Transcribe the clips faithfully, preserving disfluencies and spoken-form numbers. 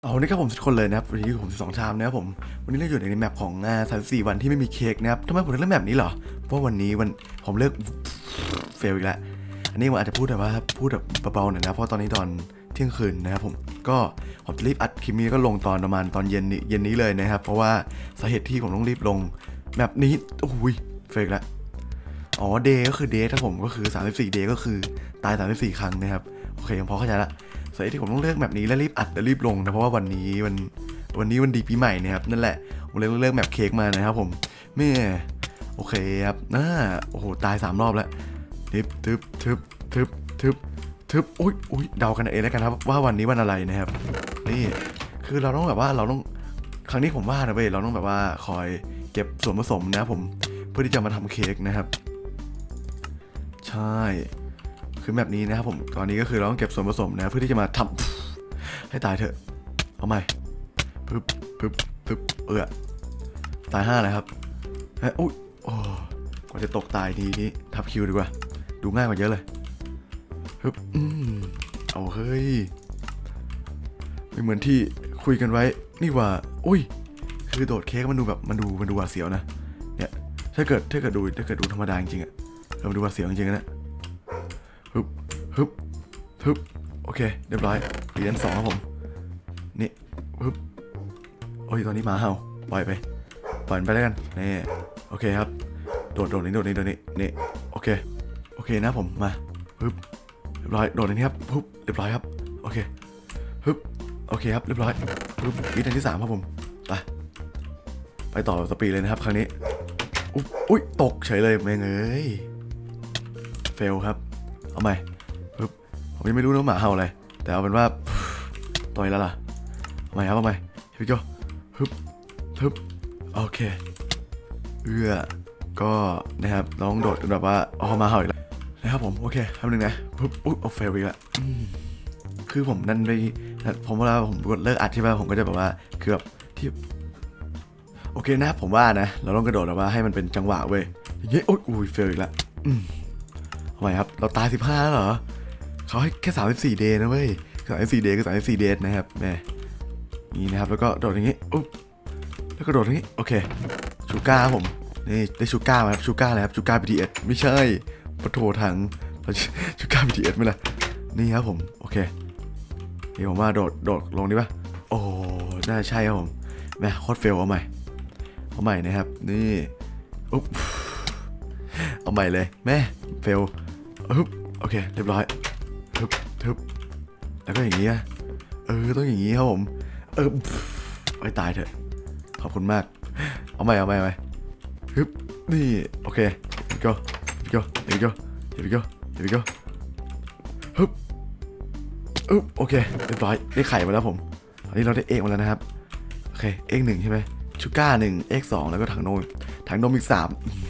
เอานี่ครับผมทุกคนเลยนะครับวันนี้ผมสิบสองชามนะครับผมวันนี้เราอยู่ในแมปของอ่าสามสี่วันที่ไม่มีเค้กนะครับทำไมผมถึงเลือกแมปนี้เหรอเพราะวันนี้วันผมเลือกเฟลอีกแล้วอันนี้ผมอาจจะพูดแบบว่าพูดแบบเบาๆหน่อยนะเพราะตอนนี้ตอนเที่ยงคืนนะครับผมก็ผมจะรีบอัดคลิปนี้ก็ลงตอนประมาณตอนเย็นนี้เย็นนี้เลยนะครับเพราะว่าสาเหตุที่ผมต้องรีบลงแมปนี้โอ้ยเฟลอีกแล้วอ๋อเดย์ก็คือเดย์ถ้าผมก็คือสามสิบสี่เดย์ก็คือตายสามสิบสี่ครั้งนะครับโอเคผมพอเข้าใจละสาเหตุที่ผมต้องเลือกแบบนี้และรีบอัดและรีบลงนะเพราะว่าวันนี้วันวันนี้วันดีปีใหม่นะครับนั่นแหละผมเลยเลือกแบบเค้กมานะครับผมแม่โอเคครับน่าโอ้โหตายสามรอบแล้วทึบทึบทึบทึบทึบทึบอุ้ยอุ้ยเดากันเองแล้วกันครับว่าวันนี้วันอะไรนะครับนี่คือเราต้องแบบว่าเราต้องครั้งนี้ผมว่านะเว้ยเราต้องแบบว่าคอยเก็บส่วนผสมนะผมเพื่อที่จะมาทำเค้กนะครับใช่คือแบบนี้นะครับผมตอนนี้ก็คือเราต้องเก็บส่วนผสมนะเพื่อที่จะมาทำให้ตายเถอะเอาใหม่ปึ๊บปึ๊บปึ๊บเออตายห้าเลยครับเฮ้ยอุ้ยโอ้กว่าจะตกตายทีนี้ทับคิวดีกว่าดูง่ายกว่าเยอะเลยปึ๊บอืมเอาเฮ้ยไม่เหมือนที่คุยกันไว้นี่ว่าอุ้ยคือโดดเค้กมันดูแบบมันดูมันดูหวาดเสียวนะเนี่ยถ้าเกิดถ้าเกิดดูถ้าเกิดดูธรรมดาจริงๆอะเราดูหวาดเสียวจริงๆนะฮึบฮึบฮึบโอเคเรียบร้อยเหรียญสองครับผมนี่ฮึบโอ้ยตอนนี้หมาเห่าปล่อยไปปล่อยไปแล้วกันนี่โอเคครับโดดโดดนี่โดดนี่โดดนี่นี่โอเคโอเคนะผมมาฮึบเรียบร้อยโดดนี่ครับฮึบเรียบร้อยครับโอเคฮึบโอเคครับเรียบร้อยฮึบวิธีที่สามครับผมไปไปต่อสปีดเลยนะครับครั้งนี้อุ้ยตกเฉยเลยแม่งเอ้ยเฟลครับเอาใหม่ปึ๊บผมยังไม่รู้นะหมาเห่าอะไรแต่เอาเป็นว่าต่อยแล้วล่ะเอาใหม่ครับเอาใหม่พี่โจฮึบฮึบโอเคเอื้อก็นะครับน้องโดดแบบว่าอ๋อมาเห่าอีกแล้วนะครับผมโอเคทำหนึ่งนะปึ๊บอุ๊ยเอาเฟลอีกแล้วคือผมนั่นไปผมเวลาผมกดเลิกอัดที่บ้านผมก็จะแบบว่าคือแบบที่โอเคนะผมว่านะเราต้องกระโดดแบบว่าให้มันเป็นจังหวะเว้ยอย่างเงี้ยโอ้ยอุ้ยเฟลอีกแล้วทำไมครับเราตายสิบห้าแล้วเหรอเขาให้แค่สามสิบสี่เดย์นะเว้ยสามสิบสี่เดย์คือสามสิบสี่เดย์นะครับแม่นี่นะครับแล้วก็โดดอย่างงี้อุ๊บแล้วก็โดดอย่างงี้โอเคชูก้าผมนี่ได้ชูก้ามาครับชูก้าอะไรครับชูก้า บี ที เอส ไม่ใช่ปะโถถังชูก้า บี ที เอส ไม่ละนี่ครับผมโอเคนี่ผมว่าโดดโดดลงดีป่ะโอ้น่าใช่ครับผมแม่โคตรเฟลเอาใหม่เอาใหม่นะครับนี่อุ๊บเอาใหม่เลยแม่เฟลฮึบโอเคเรียบร้อยฮึบฮึบแล้วก็อย่างนี้นะเออต้องอย่างนี้ครับผมเออไว้ตายเถอะขอบคุณมากเอาใหม่เอาใหม่เอาใหม่ฮึบนี่โอเคพี่โก้พี่โก้พี่โก้พี่โก้พี่โก้ฮึบอึ๊บโอเคเรียบร้อยได้ไข่มาแล้วผมตอนนี้เราได้เอกมาแล้วนะครับโอเคเอกหนึ่งใช่ไหมชูก้าหนึ่งเอกสองแล้วก็ถังนมถังนมอีกสาม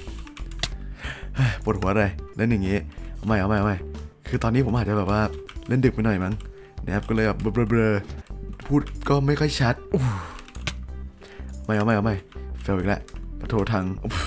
ปวดหัวเลยเล่นอย่างงี้เอาใหม่เอาใหม่เอาใหม่คือตอนนี้ผมอาจจะแบบว่าเล่นดึกไปหน่อยมั้งนะครับก็เลยแบบเบลอๆพูดก็ไม่ค่อยชัดไม่เอาใหม่เอาใหม่เฟลอีกแล้วปะโถทาง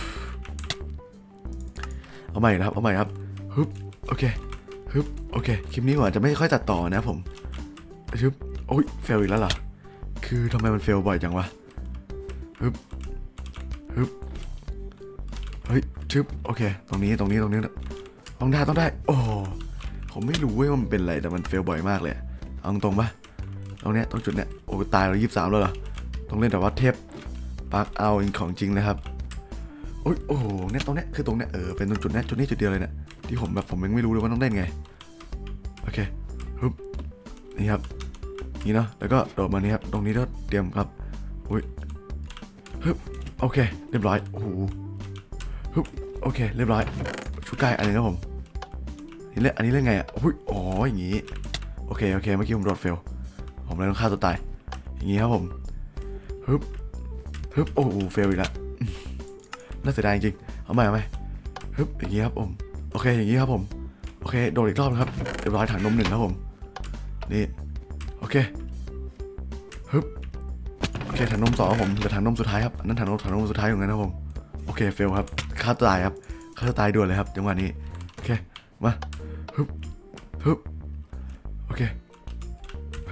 เอาใหม่นะครับเอาใหม่ครับฮึบโอเคฮึบโอเคคลิปนี้ผมอาจจะไม่ค่อยตัดต่อนะผมฮึบโอ้ยเฟลอีกแล้วเหรอคือทำไมมันเฟลบ่อยจังวะฮึบฮึบเฮ้ยชึบโอเคตรงนี้ตรงนี้ตรงนี้ต้องได้ต้องได้โอ้ผมไม่รู้ว่ามันเป็นอะไรแต่มันเฟลบ่อยมากเลยเอาตรงปะตรงเนี้ยตรงจุดเนี้ยโอ้ตายเรายี่สิบสามแล้วเหรอต้องเล่นแต่ว่าเทพปาร์คเอาอินของจริงนะครับโอ้ยโอ้โหเนี่ยตรงเนี้ยคือตรงเนี้ยเออเป็นตรงจุดเนี้ยจุดนี้จุดเดียวเลยเนี่ยที่ผมแบบผมยังไม่รู้เลยว่าต้องเล่นไงโอเคฮึบนี่ครับนี่เนาะแล้วก็โดดมานี่ครับตรงนี้ก็เตรียมครับอุ้ยฮึบโอเคเรียบร้อยโอ้โหฮึบโอเคเรียบร้อยชุดใกล้อันนี้ครับผมนี่เล่นอันนี้เล่นไงอ่ะอุ้ยอ๋ออย่างงี้โอเคโอเคเมื่อกี้ผมโดดเฟลผมเลยต้องฆ่าตัวตายอย่างงี้ครับผมฮึบฮึบโอ้โหเฟลอีกแล้วน่าเสียดายจริงเอาใหม่เอาใหม่ฮึบอย่างงี้ครับผมโอเคอย่างงี้ครับผมโอเคโดดอีกรอบครับเรียบร้อยถังนมหนึ่งครับผมนี่โอเคฮึบโอเคถังนมสองครับผมเหลือถังนมสุดท้ายครับนั่นถังนมถังนมสุดท้ายอย่างนั้นครับผมโอเคเฟลครับฆ่าตัวตายครับฆ่าตัวตายด่วนเลยครับจังหวะนี้โอเคมาฮึบฮึบโอเคฮึบ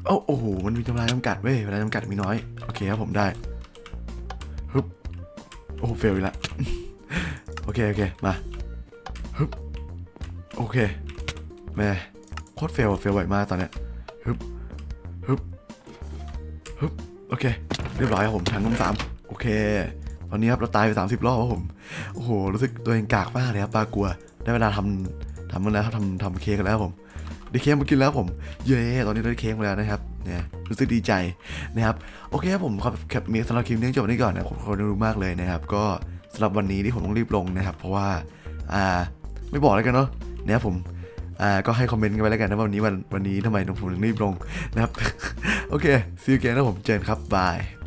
เอ้าโอ้โหมันมีเวลาจำกัดเว้ยเวลาจำกัดมีน้อยโอเคครับผมได้ฮึบโอ้เฟลอีกแล้วโอเคโอเคมาฮึบโอเคแม่โคตรเฟลเฟลบ่อยมากตอนเนี้ยฮึบฮึบฮึบโอเคเรียบร้อยครับผมทางน้ำสามโอเคตอนนี้ครับเราตายไปสามสิบรอบครับผมโอ้โหรู้สึกตัวเองกากมากเลยครับปลากลัวได้เวลาทำทำมันแล้วทำทำเค้กกันแล้วผมได้เค้กมากินแล้วผมเย้ตอนนี้ได้เค้กมาแล้วนะครับเนี่ยรู้สึกดีใจนะครับโอเคครับผมครับแคปมีสำหรับคลิปนี้จบนี้ก่อนนะขอบคุณรู้มากเลยนะครับก็สำหรับวันนี้ที่ผมต้องรีบลงนะครับเพราะว่าอ่าไม่บอกแล้วกันเนาะนะครับผมอ่าก็ให้คอมเมนต์กันไปแล้วกันนะวันนี้วันวันนี้ทำไมผมถึงรีบลงนะครับโอเคซีอูเกนนะผมเจนครับบาย